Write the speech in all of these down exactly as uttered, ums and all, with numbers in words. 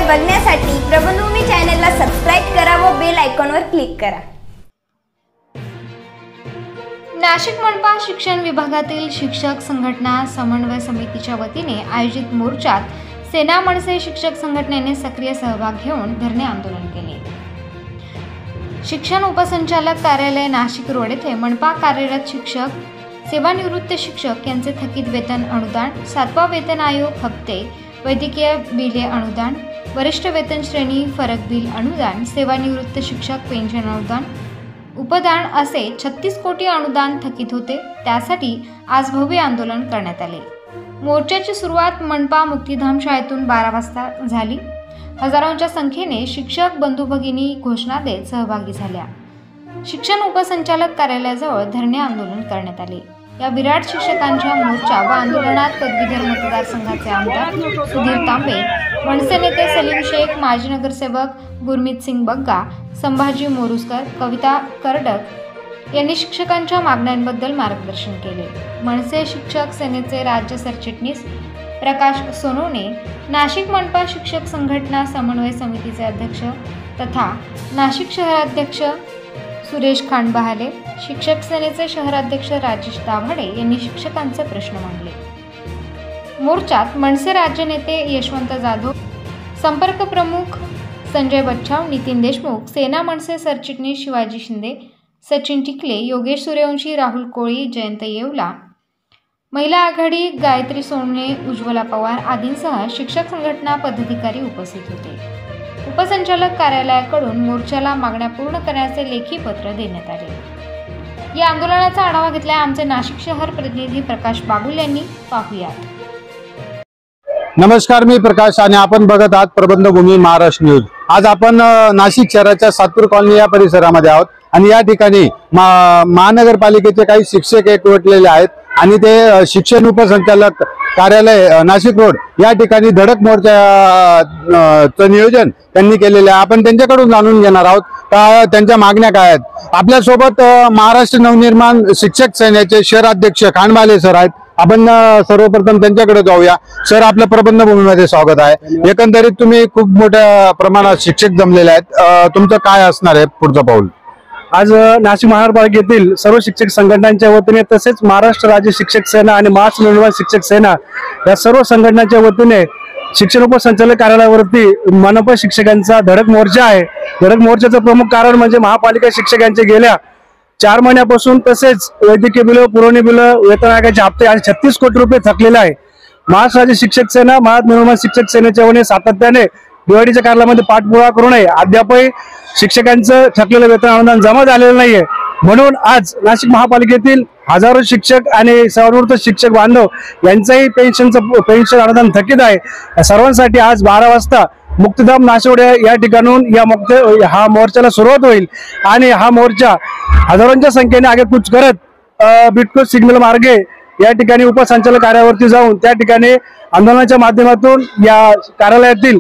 बघण्यासाठी प्रबंधभूमी चॅनलला सबस्क्राइब करा व बेल आयकॉनवर क्लिक करा। नाशिक मनपा शिक्षण विभागातील शिक्षक संघटना समन्वय समितीच्या वतीने आयोजित मोर्चात सेना मनसे शिक्षक संघटनेने सक्रिय सहभाग घेऊन धरणे आंदोलन केले। शिक्षण उपसंचालक कार्यालय नाशिक रोड येथे मनपा कार्यरत शिक्षक, सेवानिवृत्त शिक्षक यांचे थकीत वेतन अनुदान, सातवा वेतन आयोग हप्ते, वैद्यकीय बिले अनुदान, वरिष्ठ वेतन श्रेणी फरक बिल अनुदान, सेवानिवृत्त शिक्षक पेन्शन अनुदान, उपदान असे छत्तीस कोटी अनुदान थकीत होते। त्यासाठी आज भव्य आंदोलन करण्यात आले। मोर्चाची सुरुवात मनपा मुक्तिधाम शाळेतून बारा वाजता झाली। हजारोंच्या संख्येने शिक्षक बंधू भगिनी घोषणा देत सहभागी झाल्या। शिक्षण उपसंचालक कार्यालयाजवळ धरणे आंदोलन करण्यात आले। या विराट शिक्षकांच्या मोर्चा व आंदोलनात पदवीधर मतदारसंघाचे आमदार सुधीर तांबे, मनसे नेते सलीम शेख, माजी नगरसेवक गुरमीत सिंग बग्गा, संभाजी मोरुसकर, कविता करडक यांनी शिक्षकांच्या मागण्यांबद्दल मार्गदर्शन केले। मनसे शिक्षक सेनेचे राज्य सरचिटणीस प्रकाश सोनवणे, नाशिक मनपा शिक्षक संघटना समन्वय समितीचे अध्यक्ष तथा नाशिक शहराध्यक्ष सुरेश खांडबहाले, शिक्षक सेनेचे शहराध्यक्ष राजेश दाभाडे यांनी शिक्षकांचे प्रश्न मांडले। मोर्चात मनसे राज्य नेते यशवंत जाधव, संपर्क प्रमुख संजय बच्छाव, नितीन देशमुख, सेना मनसे सरचिटणीस शिवाजी शिंदे, सचिन टिकले, योगेश सूर्यवंशी, राहुल कोळी, जयंत येवला, महिला आघाडी गायत्री सोनणे, उज्ज्वला पवार आदींसह शिक्षक संघटना पदाधिकारी उपस्थित होते। उपसंचालक कार्यालयाकडून मोर्चाला मागण्या पूर्ण करण्याचे लेखी पत्र देण्यात आले। या आंदोलनाचा आढावा घेतला आमचे नाशिक शहर प्रतिनिधी प्रकाश बागुल यांनी। पाहूयात। नमस्कार, मी प्रकाश आणि आपण बघत आहात प्रबंधभूमी महाराष्ट्र न्यूज। आज आपण नाशिक शहराच्या सातपूर कॉलनी या परिसरामध्ये आहोत आणि या ठिकाणी महानगरपालिकेचे काही शिक्षक एकवटलेले आहेत आणि ते शिक्षण उपसंचालक कार्यालय नाशिक रोड या ठिकाणी धडक मोर्चाचं नियोजन त्यांनी केलेले आहे। आपण त्यांच्याकडून जाणून घेणार आहोत का त्यांच्या मागण्या काय आहेत। आपल्यासोबत महाराष्ट्र नवनिर्माण शिक्षक सेनेचे शहराध्यक्ष खांडबहाले सर आहेत। आपण सर्वप्रथम त्यांच्याकडे जाऊया। सर, आपल्या प्रबंधभूमीमध्ये स्वागत आहे। एकंदरीत तुम्ही खूप मोठ्या प्रमाणात शिक्षक जमलेले आहेत, तुमचं काय असणार आहे पुढचं पाऊल? आज नाशिक महानगरपालिकेतील सर्व शिक्षक संघटनांच्या वतीने तसेच महाराष्ट्र राज्य शिक्षक सेना आणि महाराष्ट्र नवनिर्माण शिक्षक सेना या सर्व संघटनांच्या वतीने शिक्षण उपसंचालक कार्यालयावरती मनपा शिक्षकांचा धडक मोर्चा आहे। धडक मोर्चाचं प्रमुख कारण म्हणजे महापालिका शिक्षकांचे गेल्या चार महिन्यापासून तसेच वैद्यकीय बिल, पुरवणी बिल, वेतन आयोगाचे हप्ते आणि छत्तीस कोटी रुपये थकलेले आहे। महाराष्ट्र राज्य शिक्षक सेना, महाराष्ट्र नवनिर्माण शिक्षक सेनेच्या वतीने सातत्याने दिवाळीच्या कालामध्ये पाठपुरावा करूनही अद्यापही शिक्षकांचं थकलेलं वेतन अनुदान जमा झालेलं नाहीये। म्हणून आज नाशिक महापालिकेतील हजारो शिक्षक आणि सेवानिवृत्त शिक्षक बांधव यांचंही पेन्शनचं पेन्शन अनुदान थकीत आहे। या सर्वांसाठी आज बारा वाजता मुक्तिधाम नाशिक या ठिकाणून या मुक्त हा मोर्चाला सुरुवात होईल आणि हा मोर्चा हजारोंच्या संख्येने आगेकूच करत बिटको सिग्नल मार्गे या ठिकाणी उपसंचालक कार्यालयावरती जाऊन त्या ठिकाणी आंदोलनाच्या माध्यमातून या कार्यालयातील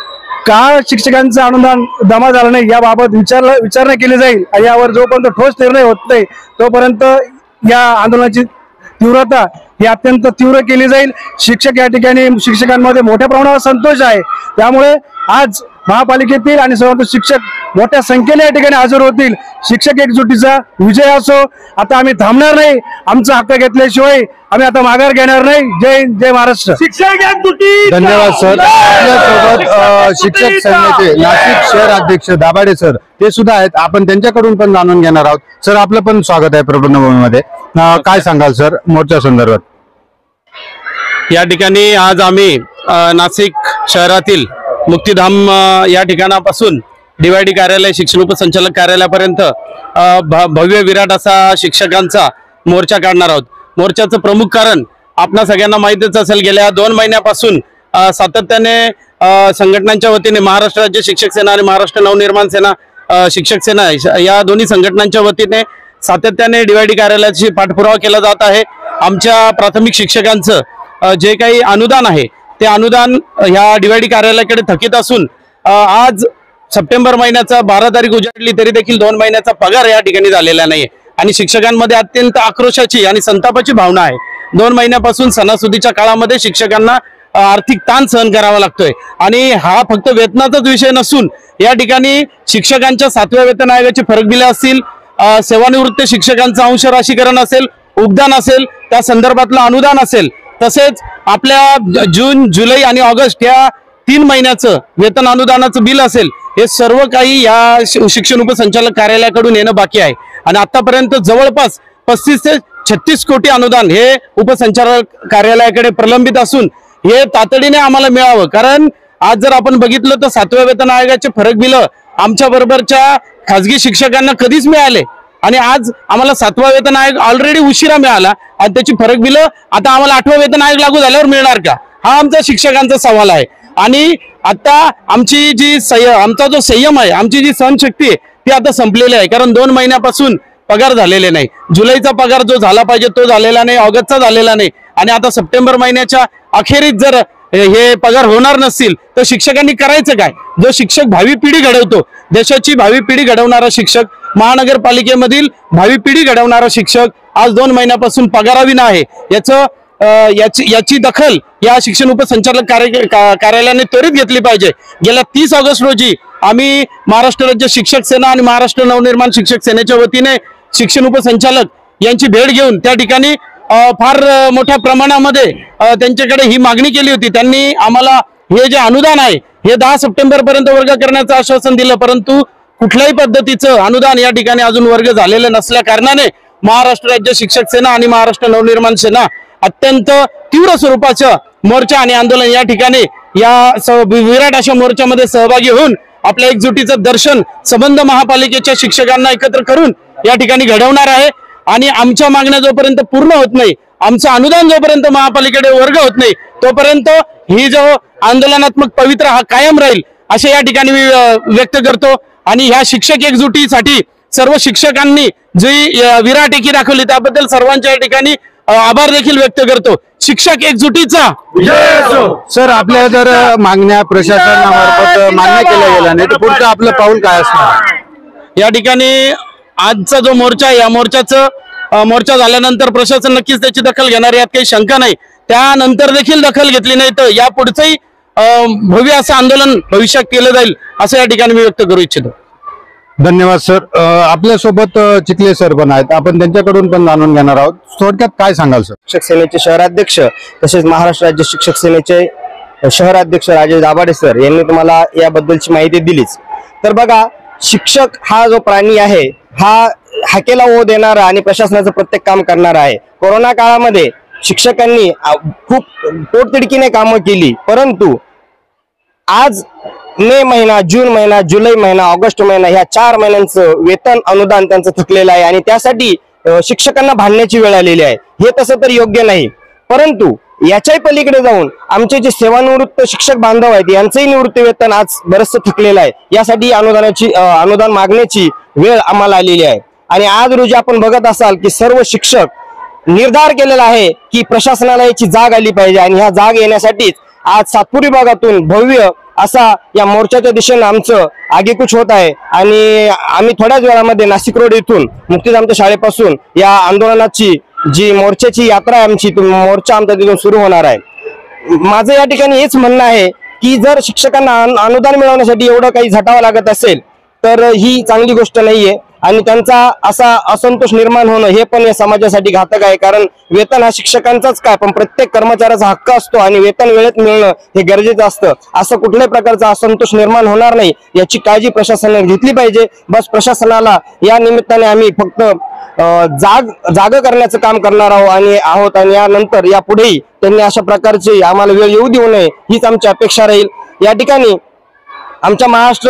का शिक्षकांचं अनुदान जमा झालं नाही याबाबत विचारला विचारणा केली जाईल। यावर जोपर्यंत ठोस निर्णय होत नाही तोपर्यंत या आंदोलनाची तीव्रता ही अत्यंत तीव्र केली जाईल। शिक्षक या ठिकाणी शिक्षकांमध्ये मोठ्या प्रमाणावर संतोष आहे, त्यामुळे आज महापालिकेतील आणि सर्व शिक्षक मोठ्या संख्येने या ठिकाणी हजर होतील। शिक्षक एकजुटीचा विजय असो। आता आम्ही थांबणार नाही, आमचा हक्क घेतल्याशिवाय आम्ही आता माघार घेणार नाही। जय जय महाराष्ट्र। शिक्षक एकजुटी। धन्यवाद सर। आपल्यासोबत शिक्षक सेनेचे नाशिक शहर अध्यक्ष दाभाडे सर ते सुद्धा आहेत, आपण त्यांच्याकडून पण जाणून घेणार आहोत। सर, आपलं पण स्वागत आहे प्रबंधभूमीमध्ये। काय सांगाल सर मोर्चा संदर्भात? या ठिकाणी आज आम्ही नाशिक शहरातील मुक्तिधाम या ठिकाणापासून डीवायडी कार्यालय शिक्षण उपसंचालक कार्यालयापर्यंत भव्य विराट असा शिक्षकांचा मोर्चा काढणार आहोत। मोर्चाचं प्रमुख कारण आपणा सगळ्यांना माहितीच असेल, गेल्या दोन महिन्यापासून सातत्याने संघटनांच्या वतीने महाराष्ट्र राज्य शिक्षक सेना आणि महाराष्ट्र नवनिर्माण सेना शिक्षक सेना या दोन्ही संघटनांच्या वतीने सातत्याने डीवायडी कार्यालयाची पाठपुरावा केला जात आहे। आमच्या प्राथमिक शिक्षकांचं जे काही अनुदान आहे ते अनुदान ह्या डीवायडी कार्यालयाकडे थकीत असून आज सप्टेंबर महिन्याचा बारा तारीख उजाडली तरी देखील दोन महिन्याचा पगार या ठिकाणी झालेला नाही आणि शिक्षकांमध्ये अत्यंत आक्रोशाची आणि संतापाची भावना आहे। दोन महिन्यापासून सणासुदीच्या काळामध्ये शिक्षकांना आर्थिक ताण सहन करावा लागतोय आणि हा फक्त वेतनाचाच विषय नसून या ठिकाणी शिक्षकांच्या सातव्या वेतन आयोगाचे फरक बिले असतील, सेवानिवृत्त शिक्षकांचं अंश राशीकरण असेल, उद्यान असेल, त्या संदर्भातलं अनुदान असेल, तसेच आपल्या जून जुलै आणि ऑगस्ट या तीन महिन्याचं वेतन अनुदानाचं बिल असेल, हे सर्व काही या शिक्षण उपसंचालक कार्यालयाकडून येणं बाकी आहे आणि आतापर्यंत जवळपास पस्तीस ते छत्तीस कोटी अनुदान हे उपसंचालक कार्यालयाकडे प्रलंबित असून हे तातडीने आम्हाला मिळावं. कारण आज जर आपण बघितलं तर सातव्या वेतन आयोगाचे फरक बिल आमच्या बरोबरच्या खाजगी शिक्षकांना कधीच मिळाले आणि आज आम्हाला सातवा वेतन आयोग ऑलरेडी उशिरा मिळाला आणि त्याची फरक बिल आता आम्हाला आठवा वेतन आयोग लागू झाल्यावर मिळणार का, हा आमचा शिक्षकांचा सवाल आहे. आणि आता आमची जी संय आमचा जो संयम आहे, आमची जी सहनशक्ती आहे ती आता संपलेली आहे. कारण दोन महिन्यापासून पगार झालेले नाही, जुलैचा पगार जो झाला पाहिजे तो झालेला नाही, ऑगस्टचा झालेला नाही आणि आता सप्टेंबर महिन्याच्या अखेरीत जर हे पगार होणार नसतील तर शिक्षकांनी करायचं काय. जो शिक्षक भावी पिढी घडवतो, देशाची भावी पिढी घडवणारा शिक्षक, महानगरपालिकेमधील भावी पिढी घडवणारा शिक्षक आज दोन महिन्यापासून पगाराविना आहे. याचं याची याची दखल या शिक्षण उपसंचालक कार्य कार्यालयाने त्वरित घेतली पाहिजे. गेल्या तीस ऑगस्ट रोजी आम्ही महाराष्ट्र राज्य शिक्षक सेना आणि महाराष्ट्र नवनिर्माण शिक्षक सेनेच्या वतीने शिक्षण उपसंचालक यांची भेट घेऊन त्या ठिकाणी फार मोठ्या प्रमाणामध्ये त्यांच्याकडे ही मागणी केली होती. त्यांनी आम्हाला हे जे अनुदान आहे हे दहा सप्टेंबर पर्यंत वर्ग करण्याचं आश्वासन दिलं, परंतु कुठल्याही पद्धतीचं अनुदान या ठिकाणी अजून वर्ग झालेलं नसल्या कारणाने महाराष्ट्र राज्य शिक्षक सेना आणि महाराष्ट्र नवनिर्माण सेना अत्यंत तीव्र स्वरूपाचं मोर्चा आणि आंदोलन या ठिकाणी या विराट अशा मोर्चामध्ये सहभागी होऊन आपल्या एकजुटीचं दर्शन संबंध महापालिकेच्या शिक्षकांना एकत्र करून या ठिकाणी घडवणार आहे. आणि आमच्या मागण्या जोपर्यंत पूर्ण होत नाही, आमचं अनुदान जोपर्यंत महापालिकेकडे वर्ग होत नाही, तोपर्यंत ही जो आंदोलनात्मक पवित्र हा कायम राहील असे या ठिकाणी मी व्यक्त करतो. आणि ह्या शिक्षक एकजुटीसाठी सर्व शिक्षकांनी जी विराट एकी दाखवली त्याबद्दल सर्वांच्या या ठिकाणी आभार देखील व्यक्त करतो. शिक्षक एकजुटीचा सर, आपल्या जर मागण्या प्रशासनामार्फत मान्य केल्या गेल्या नाही तर पुढचं आपलं पाऊल काय असणार? या ठिकाणी आजचा जो मोर्चा आहे या मोर्चाचं मोर्चा झाल्यानंतर प्रशासन नक्कीच त्याची दखल घेणार, यात काही शंका नाही. त्यानंतर देखील दखल घेतली नाही तर या पुढचंही भव्य असं आंदोलन भविष्यात केलं जाईल असं या ठिकाणी मी व्यक्त करू इच्छितो. धन्यवाद सर. आपल्यासोबत चिखले सर पण आहेत, आपण त्यांच्याकडून पण जाणून घेणार आहोत. थोडक्यात काय सांगाल सर? शिक्षक सेनेचे शहराध्यक्ष तसेच महाराष्ट्र राज्य शिक्षक सेनेचे शहराध्यक्ष राजेश दाभाडे सर यांनी तुम्हाला याबद्दलची माहिती दिलीच. तर बघा, शिक्षक हा जो प्राणी आहे हा हाकेला ओ देणारा आणि प्रशासनाचं प्रत्येक काम करणारा आहे. कोरोना काळामध्ये शिक्षकांनी खूप पोटतिडकीने कामं केली, परंतु आज मे महिना, जून महिना, जुलै महिना, ऑगस्ट महिना ह्या चार महिन्यांचं वेतन अनुदान त्यांचं थकलेलं आहे आणि त्यासाठी शिक्षकांना भांडण्याची वेळ आलेली आहे. हे तसं तर योग्य नाही, परंतु याच्याही पलीकडे जाऊन आमचे जे सेवानिवृत्त शिक्षक बांधव आहेत यांचंही निवृत्ती वेतन आज बरंचसं थकलेलं आहे. यासाठी अनुदानाची अनुदान मागण्याची वेळ आम्हाला आलेली आहे. आणि आज रोजी आपण बघत असाल की सर्व शिक्षक निर्धार केलेला आहे की प्रशासनाला याची जाग आली पाहिजे आणि ह्या जाग येण्यासाठीच आज सातपूर विभागातून भव्य असा या मोर्चाच्या दिशेने आमचं आगेकूच होत आहे. आणि आम्ही थोड्याच वेळामध्ये नाशिक रोड येथून मुक्तिधामच्या शाळेपासून या आंदोलनाची जी मोर्चाची यात्रा आहे आमची, मोर्चा आमचा तिथून सुरू होणार आहे. माझं या ठिकाणी हेच म्हणणं आहे की जर शिक्षकांना अनुदान मिळवण्यासाठी एवढं काही झटावं लागत असेल तर ही चांगली गोष्ट नाहीये आणि त्यांचा असा असंतोष निर्माण होणं हे पण या समाजासाठी घातक आहे. कारण वेतन हा शिक्षकांचाच काय पण प्रत्येक कर्मचाऱ्याचा हक्क असतो आणि वेतन वेळेत मिळणं हे गरजेचं असतं. असं कुठल्याही प्रकारचा असंतोष निर्माण होणार नाही याची काळजी प्रशासनाने घेतली पाहिजे. बस प्रशासनाला या निमित्ताने आम्ही फक्त जाग जाग करण्याचं काम करणार आहोत आणि आहोत आणि यानंतर यापुढेही त्यांनी अशा प्रकारची आम्हाला वेळ येऊ देऊ नये हीच आमची अपेक्षा राहील. या ठिकाणी आमच्या महाराष्ट्र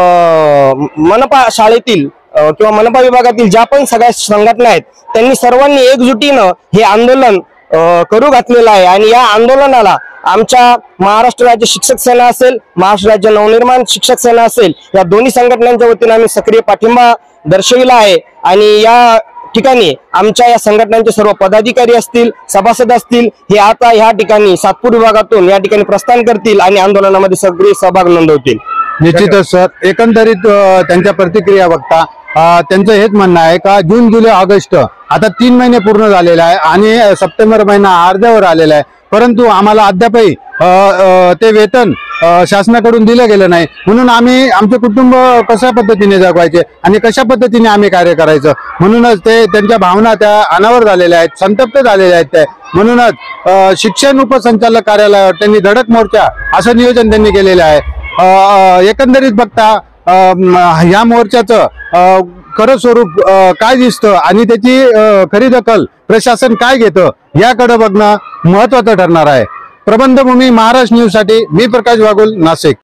मनपा शाळेतील किंवा मनपा विभागातील ज्या पण सगळ्या संघटना आहेत त्यांनी सर्वांनी एकजुटीनं हे आंदोलन करू घातलेलं आहे. आणि या आंदोलनाला आमच्या महाराष्ट्र राज्य शिक्षक सेना असेल, महाराष्ट्र राज्य नवनिर्माण शिक्षक सेना असेल, या दोन्ही संघटनांच्या वतीने आम्ही सक्रिय पाठिंबा दर्शविला आहे. आणि या ठिकाणी आमच्या या संघटनांचे सर्व पदाधिकारी असतील, सभासद असतील, हे आता या ठिकाणी सातपूर विभागातून या ठिकाणी प्रस्थान करतील आणि आंदोलनामध्ये सक्रिय सहभाग नोंदवतील. निश्चितच सर, एकंदरीत त्यांच्या प्रतिक्रिया बघता त्यांचं हेच म्हणणं आहे का जून जुलै ऑगस्ट आता तीन महिने पूर्ण झालेला आहे आणि सप्टेंबर महिना अर्ध्यावर आलेला आहे, परंतु आम्हाला अद्यापही अ, अ, ते वेतन अ, शासनाकडून दिलं गेलं नाही. म्हणून आम्ही आमचे कुटुंब कशा पद्धतीने जगवायचे आणि कशा पद्धतीने आम्ही कार्य करायचं, म्हणूनच ते त्यांच्या भावना त्या अनावर झालेल्या आहेत, संतप्त झालेल्या आहेत ते. म्हणूनच अ, शिक्षण उपसंचालक कार्यालयावर त्यांनी धडक मोर्चा असं नियोजन त्यांनी केलेलं आहे. अ, अ, एकंदरीत बघता अ, म, या मोर्चाचं अ, खरं स्वरूप अ, काय दिसतं आणि त्याची अ, खरी दखल प्रशासन काय घेतं याकडे बघणं महत्वाचं ठरणार आहे. प्रबंधभूमी महाराष्ट्र न्यूज साठी मी प्रकाश वागुल, नाशिक.